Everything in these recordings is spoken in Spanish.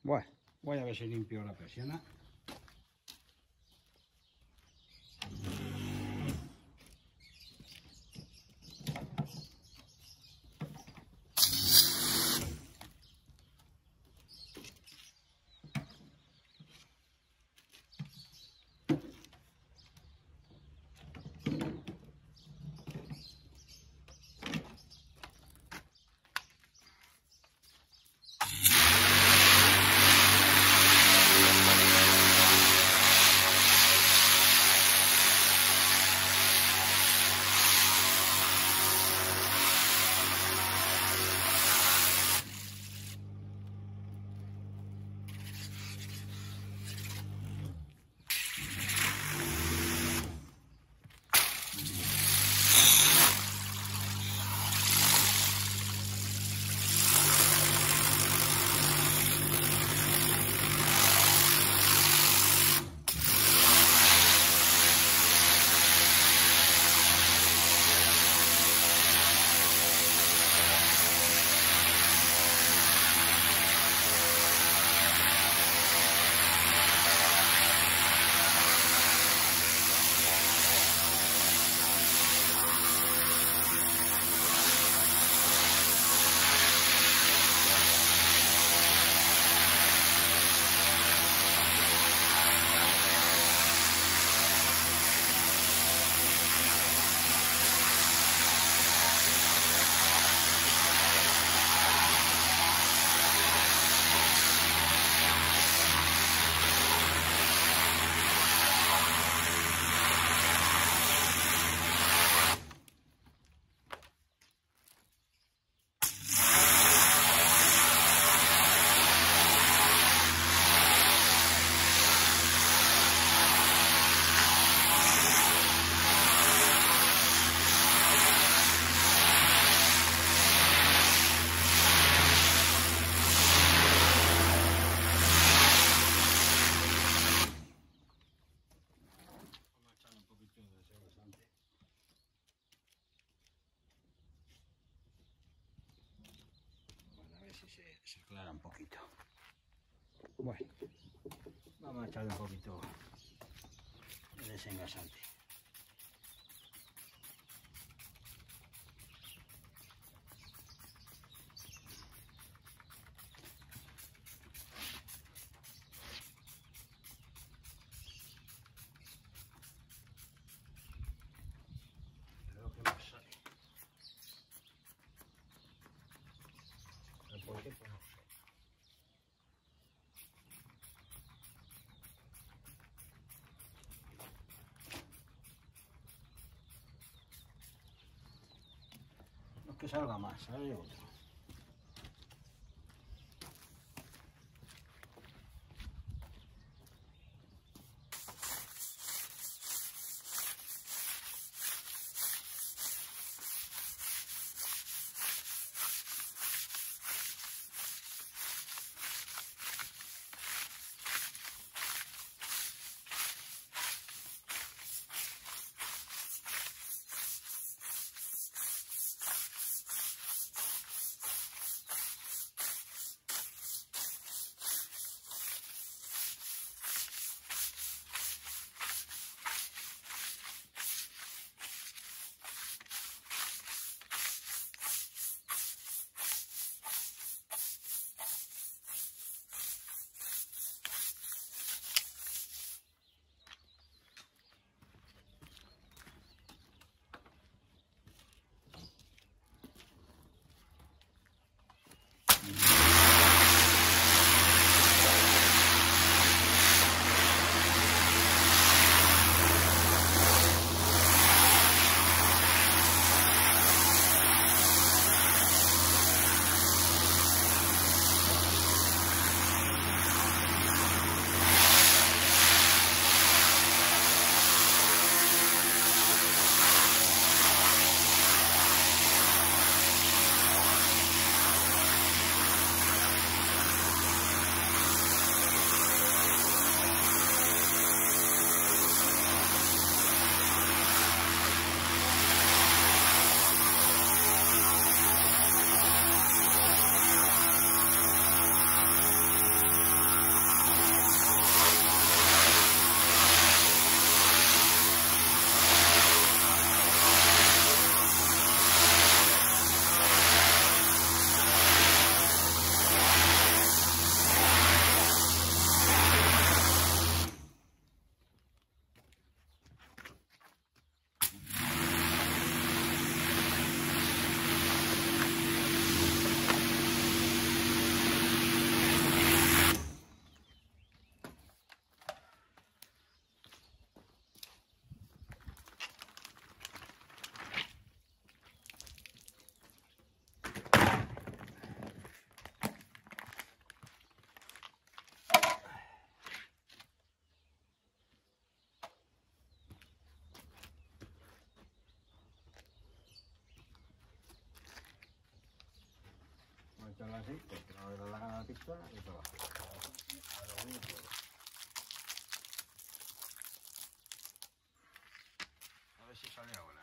Bueno, voy a ver si limpio la persiana. Se aclara un poquito. Bueno, vamos a echarle un poquito de desengrasante. Creo que más sale. ¿Por qué? Pues no sé. No es que salga más, sale otro. así, porque no le da la gana a la pistola y todo. A lo mismo todo. A ver si sale ahora.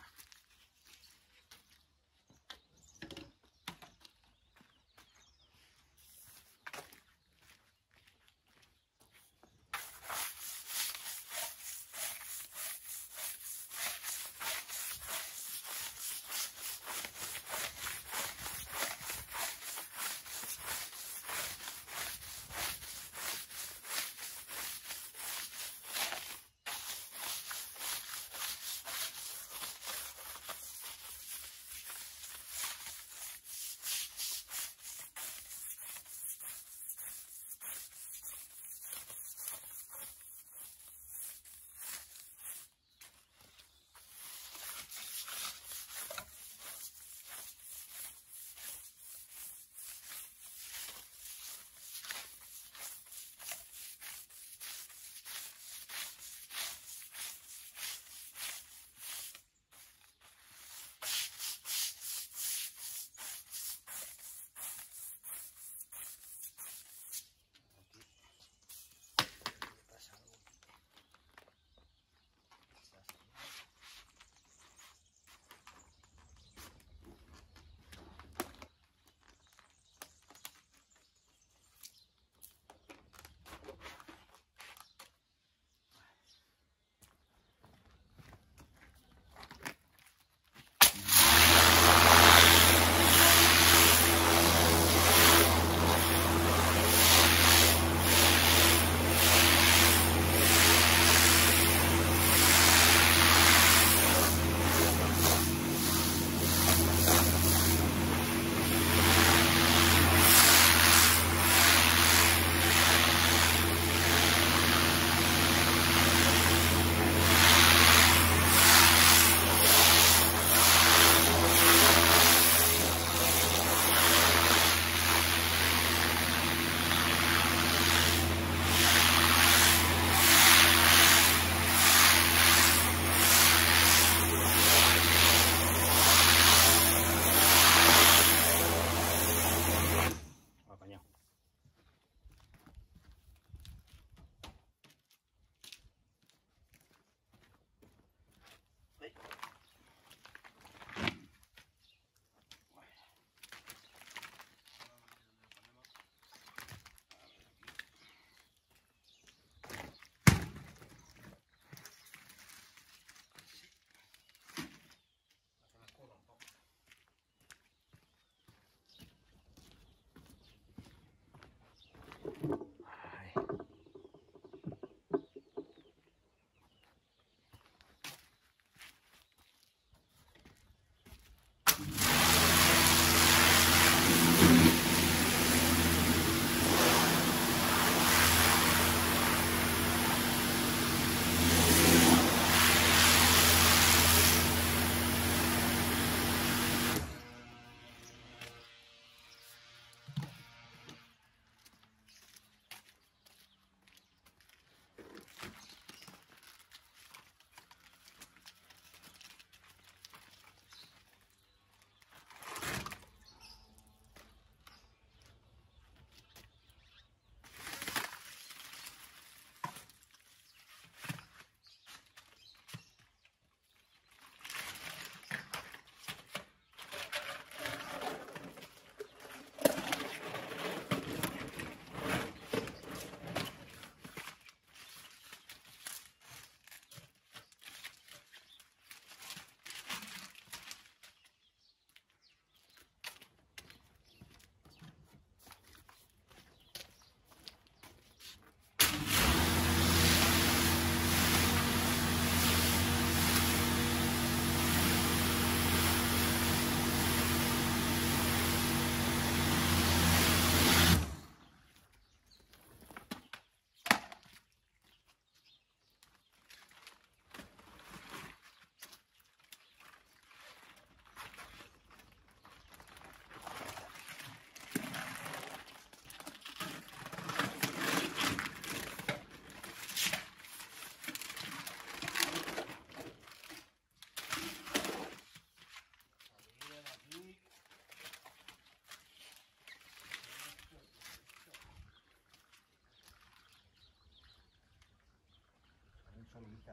amiguitas.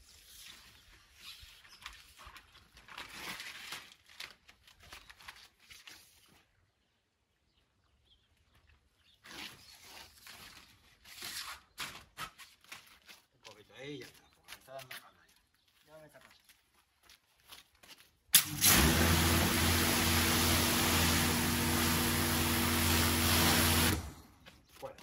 Un poquito ahí y ya está. Me está dando calor ya. Ya me está pasando. Fuera.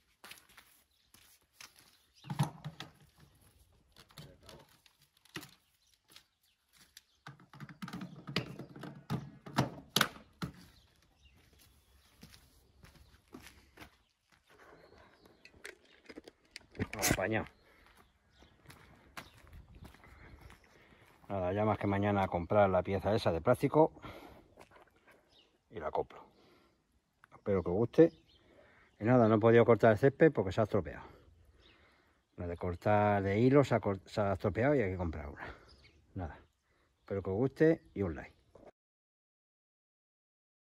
Apañado. Nada, ya más que mañana a comprar la pieza esa de plástico y la acoplo. Espero que os guste. Y nada, no he podido cortar el césped porque se ha estropeado. La de cortar de hilo se ha estropeado y hay que comprar una. Nada, espero que os guste y un like.